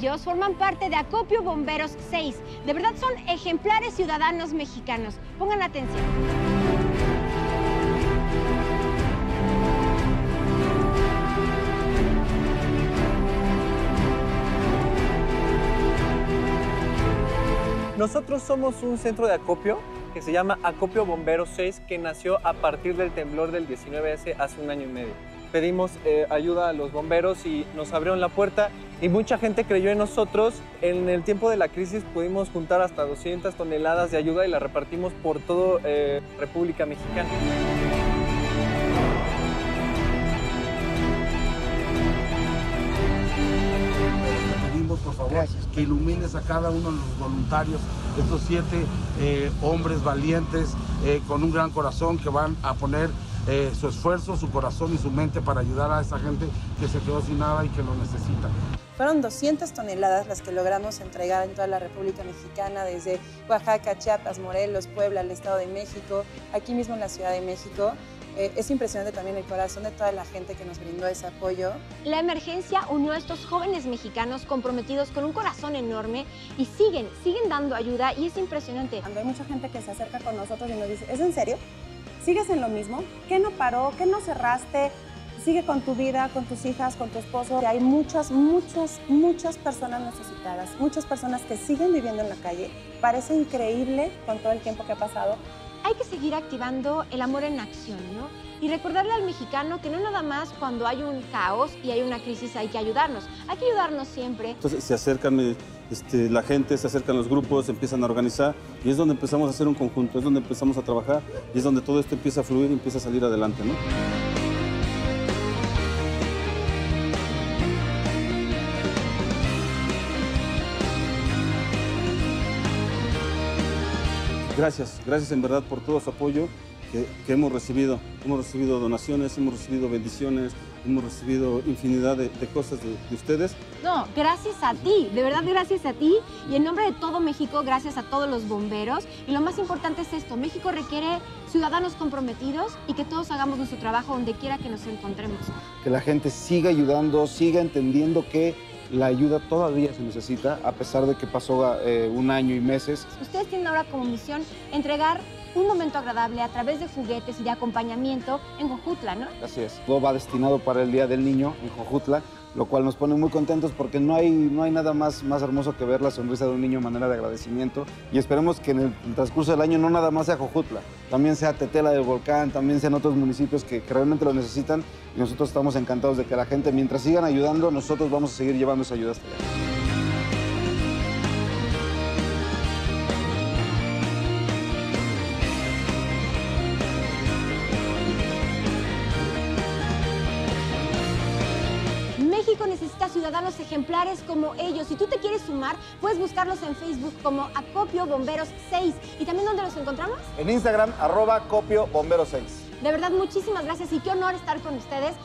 ellos forman parte de Acopio Bomberos 6. De verdad son ejemplares ciudadanos mexicanos. Pongan atención. Nosotros somos un centro de acopio que se llama Acopio Bomberos 6, que nació a partir del temblor del 19S hace 1 año y medio. Pedimos ayuda a los bomberos y nos abrieron la puerta y mucha gente creyó en nosotros. En el tiempo de la crisis pudimos juntar hasta 200 toneladas de ayuda y la repartimos por toda República Mexicana. Por favor, que ilumines a cada uno de los voluntarios, estos 7 hombres valientes con un gran corazón que van a poner su esfuerzo, su corazón y su mente para ayudar a esa gente que se quedó sin nada y que lo necesita. Fueron 200 toneladas las que logramos entregar en toda la República Mexicana, desde Oaxaca, Chiapas, Morelos, Puebla, el Estado de México, aquí mismo en la Ciudad de México. Es impresionante también el corazón de toda la gente que nos brindó ese apoyo. La emergencia unió a estos jóvenes mexicanos comprometidos con un corazón enorme y siguen dando ayuda y es impresionante. Cuando hay mucha gente que se acerca con nosotros y nos dice, ¿es en serio? ¿Sigues en lo mismo? ¿Qué no paró? ¿Qué no cerraste? Sigue con tu vida, con tus hijas, con tu esposo. Hay muchas personas necesitadas, muchas personas que siguen viviendo en la calle. Parece increíble con todo el tiempo que ha pasado. Hay que seguir activando el amor en acción, ¿no? Y recordarle al mexicano que no nada más cuando hay un caos y hay una crisis hay que ayudarnos siempre. Entonces se acercan la gente, se acercan los grupos, se empiezan a organizar y es donde empezamos a hacer un conjunto, es donde empezamos a trabajar y es donde todo esto empieza a fluir y empieza a salir adelante, ¿no? Gracias en verdad por todo su apoyo que hemos recibido. Hemos recibido donaciones, hemos recibido bendiciones, hemos recibido infinidad de cosas de ustedes. No, gracias a ti, de verdad gracias a ti y en nombre de todo México, gracias a todos los bomberos. Y lo más importante es esto, México requiere ciudadanos comprometidos y que todos hagamos nuestro trabajo donde quiera que nos encontremos. Que la gente siga ayudando, siga entendiendo que la ayuda todavía se necesita, a pesar de que pasó 1 año y meses. Ustedes tienen ahora como misión entregar un momento agradable a través de juguetes y de acompañamiento en Jojutla, ¿no? Así es. Todo va destinado para el Día del Niño en Jojutla, lo cual nos pone muy contentos porque no hay nada más hermoso que ver la sonrisa de un niño en manera de agradecimiento. Y esperemos que en el transcurso del año no nada más sea Jojutla, también sea Tetela del Volcán, también sean otros municipios que realmente lo necesitan. Y nosotros estamos encantados de que la gente, mientras sigan ayudando, nosotros vamos a seguir llevando esa ayuda hasta allá. México necesita ciudadanos ejemplares como ellos. Si tú te quieres sumar, puedes buscarlos en Facebook como Acopio Bomberos 6. ¿Y también dónde los encontramos? En Instagram, @Acopio Bomberos 6. De verdad, muchísimas gracias y qué honor estar con ustedes.